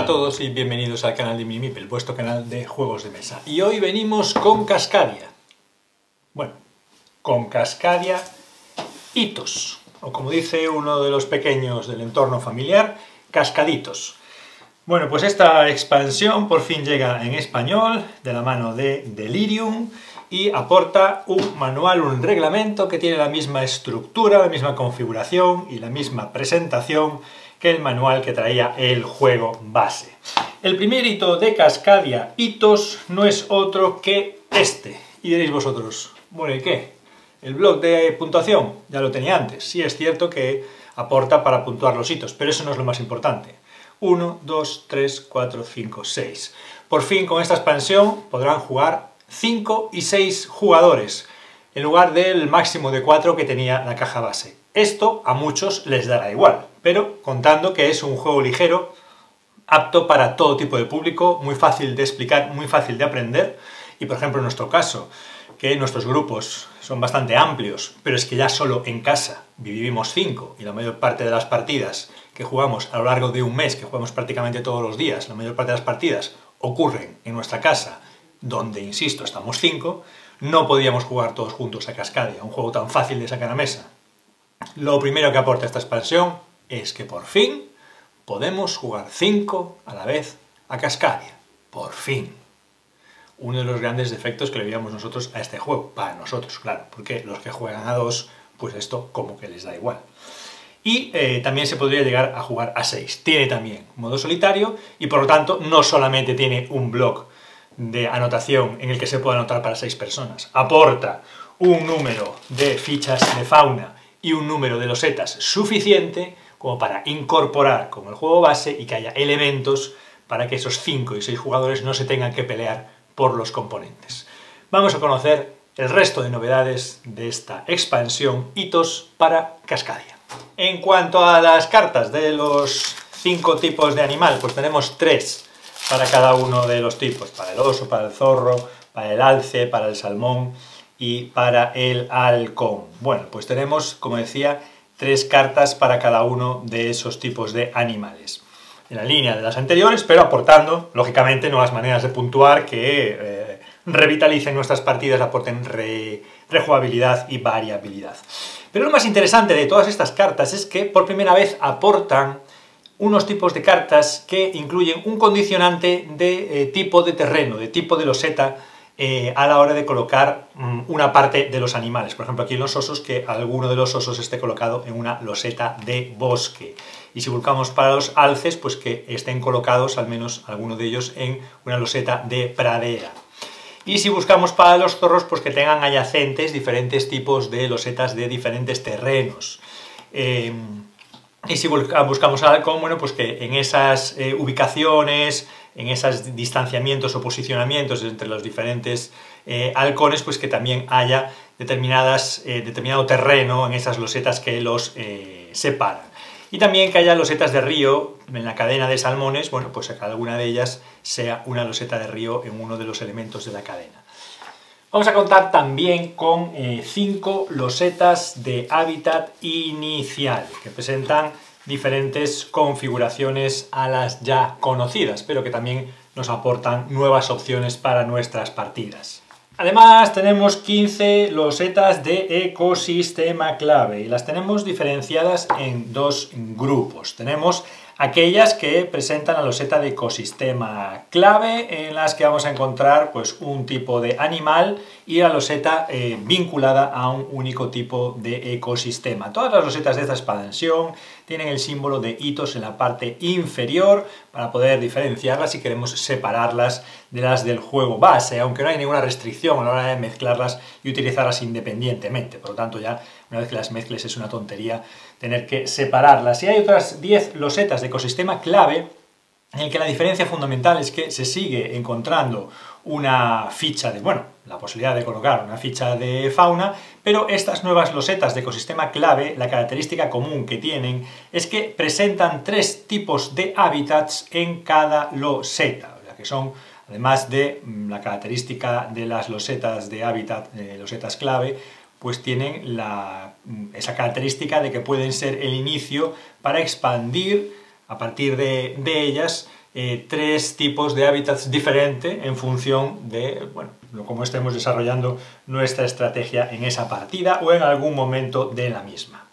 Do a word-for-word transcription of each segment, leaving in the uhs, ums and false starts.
Hola a todos y bienvenidos al canal de Minimipel, vuestro canal de juegos de mesa. Y hoy venimos con Cascadia. Bueno, con Cascadia Hitos, o como dice uno de los pequeños del entorno familiar, Cascaditos. Bueno, pues esta expansión por fin llega en español, de la mano de Delirium, y aporta un manual, un reglamento que tiene la misma estructura, la misma configuración y la misma presentación que el manual que traía el juego base. El primer hito de Cascadia Hitos no es otro que este. Y diréis vosotros, bueno, ¿y qué? ¿El bloc de puntuación? Ya lo tenía antes. Sí, es cierto que aporta para puntuar los hitos, pero eso no es lo más importante. uno, dos, tres, cuatro, cinco, seis. Por fin, con esta expansión podrán jugar cinco y seis jugadores, en lugar del máximo de cuatro que tenía la caja base. Esto a muchos les dará igual, pero contando que es un juego ligero, apto para todo tipo de público, muy fácil de explicar, muy fácil de aprender, y por ejemplo en nuestro caso, que nuestros grupos son bastante amplios, pero es que ya solo en casa vivimos cinco, y la mayor parte de las partidas que jugamos a lo largo de un mes, que jugamos prácticamente todos los días, la mayor parte de las partidas ocurren en nuestra casa, donde, insisto, estamos cinco, no podíamos jugar todos juntos a Cascadia, un juego tan fácil de sacar a mesa. Lo primero que aporta esta expansión es que por fin podemos jugar cinco a la vez a Cascadia. Por fin. Uno de los grandes defectos que le veíamos nosotros a este juego. Para nosotros, claro, porque los que juegan a dos, pues esto como que les da igual. Y eh, también se podría llegar a jugar a seis. Tiene también modo solitario y por lo tanto no solamente tiene un bloc de anotación en el que se puede anotar para seis personas. Aporta un número de fichas de fauna y un número de losetas suficiente como para incorporar como el juego base y que haya elementos para que esos cinco y seis jugadores no se tengan que pelear por los componentes. Vamos a conocer el resto de novedades de esta expansión Hitos para Cascadia. En cuanto a las cartas de los cinco tipos de animal, pues tenemos tres para cada uno de los tipos, para el oso, para el zorro, para el alce, para el salmón y para el halcón. Bueno, pues tenemos, como decía, tres cartas para cada uno de esos tipos de animales. En la línea de las anteriores, pero aportando, lógicamente, nuevas maneras de puntuar que eh, revitalicen nuestras partidas, aporten re, rejugabilidad y variabilidad. Pero lo más interesante de todas estas cartas es que por primera vez aportan unos tipos de cartas que incluyen un condicionante de eh, tipo de terreno, de tipo de loseta, eh, a la hora de colocar mm, una parte de los animales. Por ejemplo, aquí en los osos, que alguno de los osos esté colocado en una loseta de bosque. Y si buscamos para los alces, pues que estén colocados, al menos alguno de ellos, en una loseta de pradera. Y si buscamos para los zorros, pues que tengan adyacentes diferentes tipos de losetas de diferentes terrenos. Eh, y si buscamos al halcón, bueno, pues que en esas eh, ubicaciones, en esos distanciamientos o posicionamientos entre los diferentes eh, halcones, pues que también haya determinadas, eh, determinado terreno en esas losetas que los eh, separan. Y también que haya losetas de río en la cadena de salmones, bueno, pues que cada una de ellas sea una loseta de río en uno de los elementos de la cadena. Vamos a contar también con eh, cinco losetas de hábitat inicial, que presentan diferentes configuraciones a las ya conocidas, pero que también nos aportan nuevas opciones para nuestras partidas. Además tenemos quince losetas de ecosistema clave y las tenemos diferenciadas en dos grupos. Tenemos aquellas que presentan la loseta de ecosistema clave, en las que vamos a encontrar pues, un tipo de animal y la loseta eh, vinculada a un único tipo de ecosistema. Todas las losetas de esta expansión tienen el símbolo de hitos en la parte inferior para poder diferenciarlas si queremos separarlas de las del juego base, aunque no hay ninguna restricción a la hora de mezclarlas y utilizarlas independientemente. Por lo tanto, ya una vez que las mezcles es una tontería tener que separarlas. Y hay otras diez losetas de ecosistema clave en el que la diferencia fundamental es que se sigue encontrando una ficha de, bueno, la posibilidad de colocar una ficha de fauna, pero estas nuevas losetas de ecosistema clave, la característica común que tienen es que presentan tres tipos de hábitats en cada loseta, o sea que son, además de la característica de las losetas de hábitat, eh, losetas clave, pues tienen la, esa característica de que pueden ser el inicio para expandir a partir de, de ellas eh, tres tipos de hábitats diferentes en función de, bueno, cómo estemos desarrollando nuestra estrategia en esa partida o en algún momento de la misma.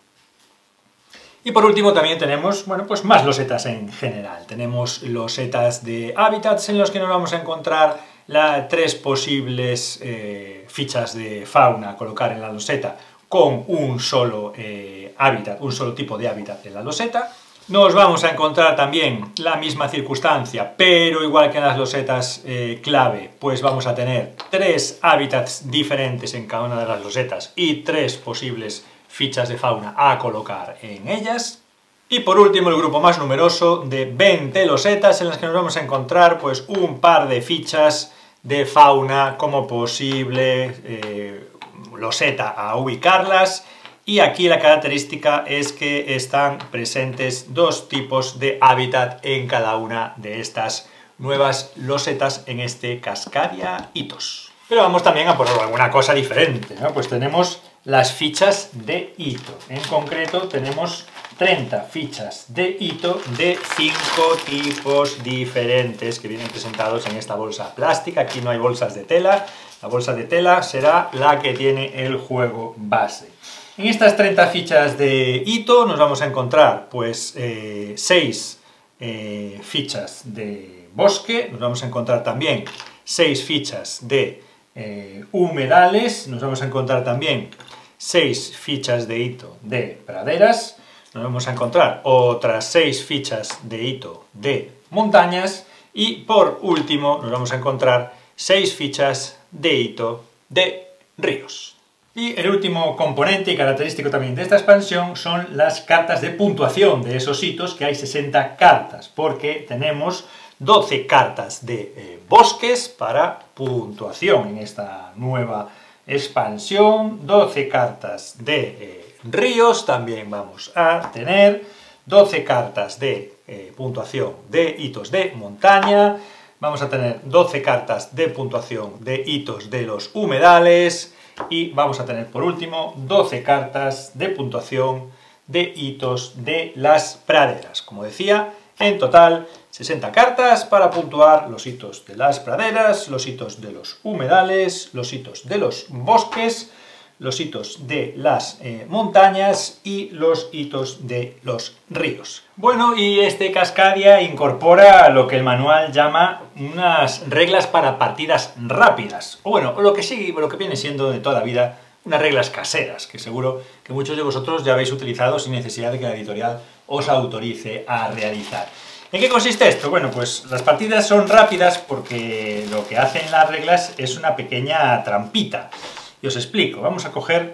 Y por último también tenemos, bueno, pues más losetas en general. Tenemos losetas de hábitats en los que nos vamos a encontrar las tres posibles eh, fichas de fauna a colocar en la loseta con un solo eh, hábitat, un solo tipo de hábitat en la loseta. Nos vamos a encontrar también la misma circunstancia, pero igual que en las losetas eh, clave, pues vamos a tener tres hábitats diferentes en cada una de las losetas y tres posibles fichas de fauna a colocar en ellas. Y por último, el grupo más numeroso de veinte losetas en las que nos vamos a encontrar pues un par de fichas de fauna como posible eh, loseta a ubicarlas. Y aquí la característica es que están presentes dos tipos de hábitat en cada una de estas nuevas losetas en este Cascadia Hitos. Pero vamos también a poner alguna cosa diferente, ¿no? Pues tenemos las fichas de hito. En concreto tenemos treinta fichas de hito de cinco tipos diferentes que vienen presentados en esta bolsa plástica. Aquí no hay bolsas de tela, la bolsa de tela será la que tiene el juego base. En estas treinta fichas de hito nos vamos a encontrar pues eh, seis eh, fichas de bosque, nos vamos a encontrar también seis fichas de eh, humedales, nos vamos a encontrar también seis fichas de hito de praderas, nos vamos a encontrar otras seis fichas de hito de montañas y por último nos vamos a encontrar seis fichas de hito de ríos. Y el último componente y característico también de esta expansión son las cartas de puntuación de esos hitos, que hay sesenta cartas, porque tenemos doce cartas de eh, bosques para puntuación en esta nueva expansión, doce cartas de eh, ríos también vamos a tener, doce cartas de eh, puntuación de hitos de montaña, vamos a tener doce cartas de puntuación de hitos de los humedales y vamos a tener por último doce cartas de puntuación de hitos de las praderas. Como decía, en total sesenta cartas para puntuar los hitos de las praderas, los hitos de los humedales, los hitos de los bosques, los hitos de las eh, montañas y los hitos de los ríos. Bueno, y este Cascadia incorpora lo que el manual llama unas reglas para partidas rápidas, o bueno, lo que sí, lo que viene siendo de toda la vida, unas reglas caseras, que seguro que muchos de vosotros ya habéis utilizado sin necesidad de que la editorial os autorice a realizar. ¿En qué consiste esto? Bueno, pues las partidas son rápidas porque lo que hacen las reglas es una pequeña trampita. Y os explico, vamos a coger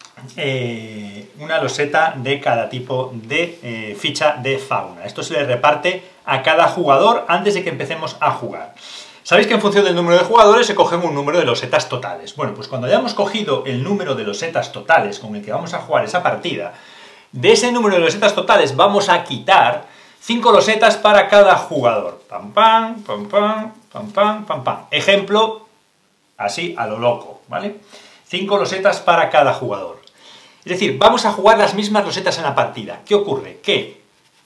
eh, una loseta de cada tipo de eh, ficha de fauna. Esto se le reparte a cada jugador antes de que empecemos a jugar. Sabéis que en función del número de jugadores se cogen un número de losetas totales. Bueno, pues cuando hayamos cogido el número de losetas totales con el que vamos a jugar esa partida, de ese número de losetas totales vamos a quitar cinco losetas para cada jugador. Pam, pam, pam, pam, pam, pam, pam, pam. Ejemplo, así a lo loco, ¿vale? cinco losetas para cada jugador. Es decir, vamos a jugar las mismas losetas en la partida. ¿Qué ocurre? Que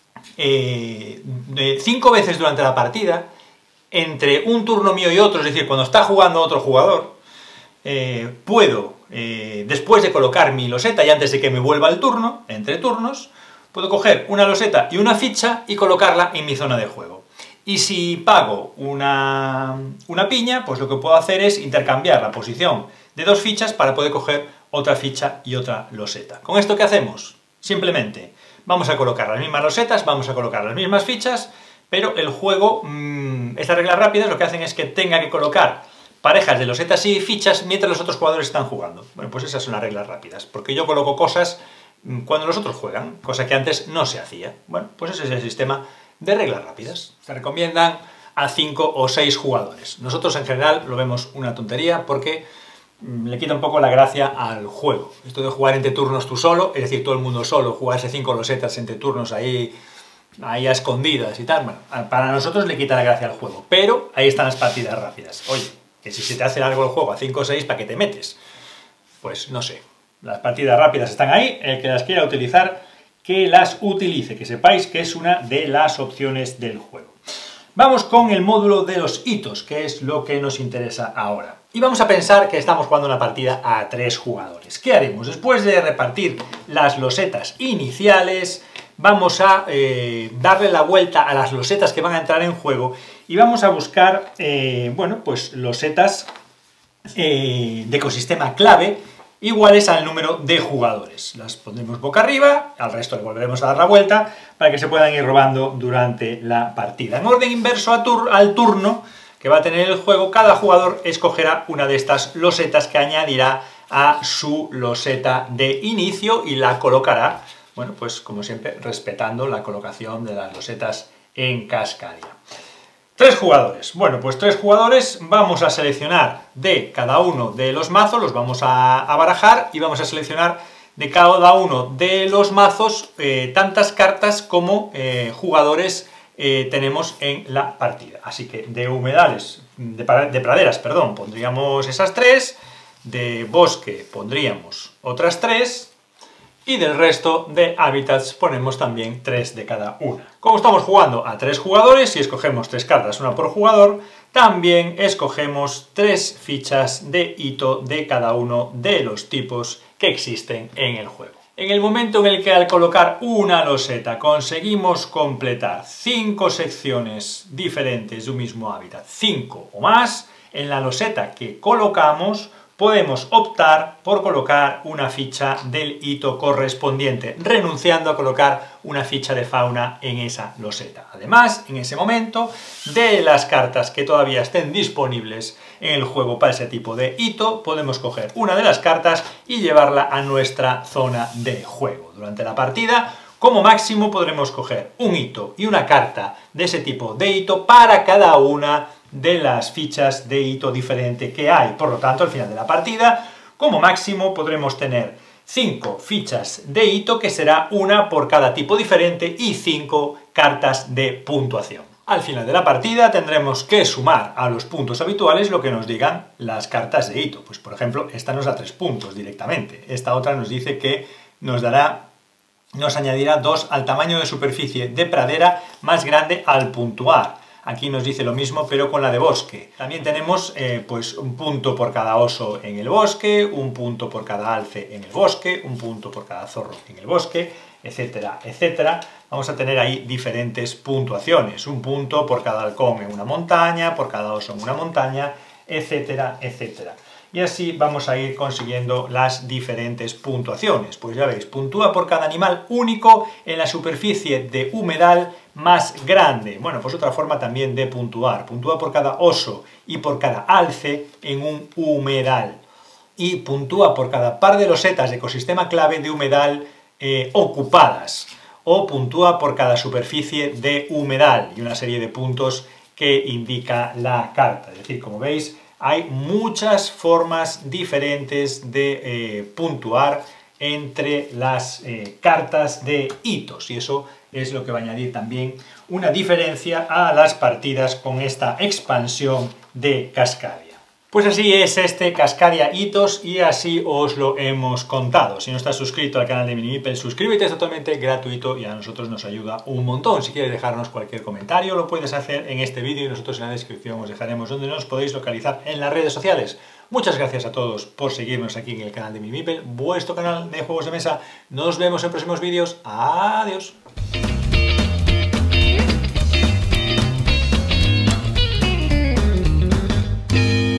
eh, cinco veces durante la partida, entre un turno mío y otro, es decir, cuando está jugando otro jugador, eh, puedo, eh, después de colocar mi loseta y antes de que me vuelva el turno, entre turnos, puedo coger una loseta y una ficha y colocarla en mi zona de juego. Y si pago una, una piña, pues lo que puedo hacer es intercambiar la posición de dos fichas para poder coger otra ficha y otra loseta. ¿Con esto qué hacemos? Simplemente vamos a colocar las mismas losetas, vamos a colocar las mismas fichas, pero el juego, mmm, estas reglas rápidas lo que hacen es que tenga que colocar parejas de losetas y fichas mientras los otros jugadores están jugando. Bueno, pues esas son las reglas rápidas, porque yo coloco cosas cuando los otros juegan, cosa que antes no se hacía. Bueno, pues ese es el sistema de reglas rápidas. Se recomiendan a cinco o seis jugadores. Nosotros en general lo vemos una tontería porque le quita un poco la gracia al juego. Esto de jugar entre turnos tú solo, es decir, todo el mundo solo, jugarse cinco losetas entre turnos ahí, ahí a escondidas y tal, bueno, para nosotros le quita la gracia al juego. Pero ahí están las partidas rápidas. Oye, que si se te hace largo el juego a cinco o seis, ¿para qué te metes? Pues no sé. Las partidas rápidas están ahí, el que las quiera utilizar, que las utilice, que sepáis que es una de las opciones del juego. Vamos con el módulo de los hitos, que es lo que nos interesa ahora. Y vamos a pensar que estamos jugando una partida a tres jugadores. ¿Qué haremos? Después de repartir las losetas iniciales, vamos a eh, darle la vuelta a las losetas que van a entrar en juego y vamos a buscar, eh, bueno, pues losetas eh, de ecosistema clave iguales al número de jugadores. Las pondremos boca arriba, al resto le volveremos a dar la vuelta para que se puedan ir robando durante la partida. En orden inverso a tur al turno que va a tener el juego, cada jugador escogerá una de estas losetas que añadirá a su loseta de inicio y la colocará, bueno, pues como siempre, respetando la colocación de las losetas en Cascadia. Tres jugadores. Bueno, pues tres jugadores, vamos a seleccionar de cada uno de los mazos, los vamos a, a barajar y vamos a seleccionar de cada uno de los mazos eh, tantas cartas como eh, jugadores eh, tenemos en la partida. Así que de humedales, de, de praderas, perdón, pondríamos esas tres, de bosque pondríamos otras tres, y del resto de hábitats ponemos también tres de cada una. Como estamos jugando a tres jugadores y escogemos tres cartas, una por jugador, también escogemos tres fichas de hito de cada uno de los tipos que existen en el juego. En el momento en el que al colocar una loseta conseguimos completar cinco secciones diferentes de un mismo hábitat, cinco o más, en la loseta que colocamos podemos optar por colocar una ficha del hito correspondiente, renunciando a colocar una ficha de fauna en esa loseta. Además, en ese momento, de las cartas que todavía estén disponibles en el juego para ese tipo de hito, podemos coger una de las cartas y llevarla a nuestra zona de juego. Durante la partida, como máximo, podremos coger un hito y una carta de ese tipo de hito para cada una de las fichas de hito diferente que hay. Por lo tanto, al final de la partida, como máximo, podremos tener cinco fichas de hito, que será una por cada tipo diferente, y cinco cartas de puntuación. Al final de la partida tendremos que sumar a los puntos habituales lo que nos digan las cartas de hito. Pues, por ejemplo, esta nos da tres puntos directamente. Esta otra nos dice que nos dará, nos añadirá dos al tamaño de superficie de pradera más grande al puntuar. Aquí nos dice lo mismo, pero con la de bosque. También tenemos eh, pues un punto por cada oso en el bosque, un punto por cada alce en el bosque, un punto por cada zorro en el bosque, etcétera, etcétera. Vamos a tener ahí diferentes puntuaciones. Un punto por cada halcón en una montaña, por cada oso en una montaña, etcétera, etcétera. Y así vamos a ir consiguiendo las diferentes puntuaciones. Pues ya veis, puntúa por cada animal único en la superficie de humedal más grande. Bueno, pues otra forma también de puntuar. Puntúa por cada oso y por cada alce en un humedal. Y puntúa por cada par de losetas de ecosistema clave de humedal eh, ocupadas. O puntúa por cada superficie de humedal. Y una serie de puntos que indica la carta. Es decir, como veis, hay muchas formas diferentes de eh, puntuar entre las eh, cartas de hitos, y eso es lo que va a añadir también una diferencia a las partidas con esta expansión de Cascadia. Pues así es este Cascadia Hitos y así os lo hemos contado. Si no estás suscrito al canal de Minimipel, suscríbete, es totalmente gratuito y a nosotros nos ayuda un montón. Si quieres dejarnos cualquier comentario, lo puedes hacer en este vídeo y nosotros en la descripción os dejaremos donde nos podéis localizar en las redes sociales. Muchas gracias a todos por seguirnos aquí en el canal de Minimipel, vuestro canal de juegos de mesa. Nos vemos en próximos vídeos. Adiós.